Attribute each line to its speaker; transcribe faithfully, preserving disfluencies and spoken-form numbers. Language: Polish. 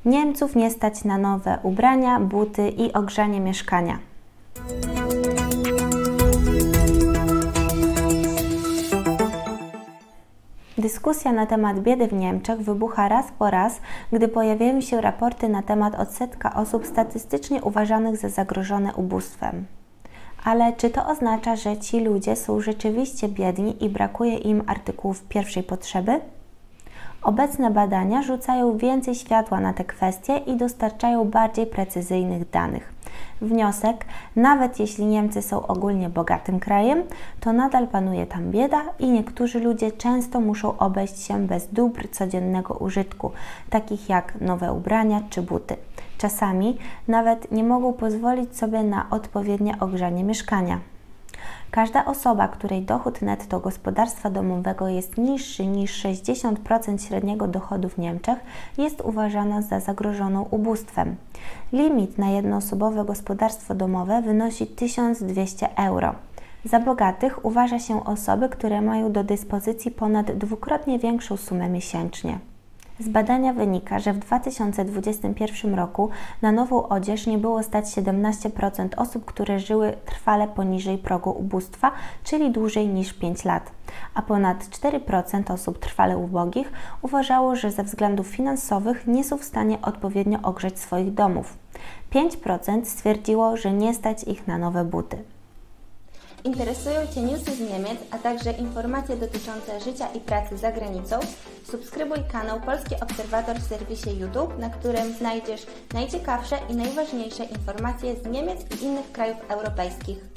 Speaker 1: Niemców nie stać na nowe ubrania, buty i ogrzanie mieszkania. Dyskusja na temat biedy w Niemczech wybucha raz po raz, gdy pojawiają się raporty na temat odsetka osób statystycznie uważanych za zagrożone ubóstwem. Ale czy to oznacza, że ci ludzie są rzeczywiście biedni i brakuje im artykułów pierwszej potrzeby? Obecne badania rzucają więcej światła na te kwestie i dostarczają bardziej precyzyjnych danych. Wniosek: nawet jeśli Niemcy są ogólnie bogatym krajem, to nadal panuje tam bieda i niektórzy ludzie często muszą obejść się bez dóbr codziennego użytku, takich jak nowe ubrania czy buty. Czasami nawet nie mogą pozwolić sobie na odpowiednie ogrzanie mieszkania. Każda osoba, której dochód netto gospodarstwa domowego jest niższy niż sześćdziesiąt procent średniego dochodu w Niemczech, jest uważana za zagrożoną ubóstwem. Limit na jednoosobowe gospodarstwo domowe wynosi tysiąc dwieście euro. Za bogatych uważa się osoby, które mają do dyspozycji ponad dwukrotnie większą sumę miesięcznie. Z badania wynika, że w dwa tysiące dwudziestym pierwszym roku na nową odzież nie było stać siedemnaście procent osób, które żyły trwale poniżej progu ubóstwa, czyli dłużej niż pięć lat, a ponad cztery procent osób trwale ubogich uważało, że ze względów finansowych nie są w stanie odpowiednio ogrzeć swoich domów. pięć procent stwierdziło, że nie stać ich na nowe buty.
Speaker 2: Interesują Cię newsy z Niemiec, a także informacje dotyczące życia i pracy za granicą? Subskrybuj kanał Polski Obserwator w serwisie YouTube, na którym znajdziesz najciekawsze i najważniejsze informacje z Niemiec i innych krajów europejskich.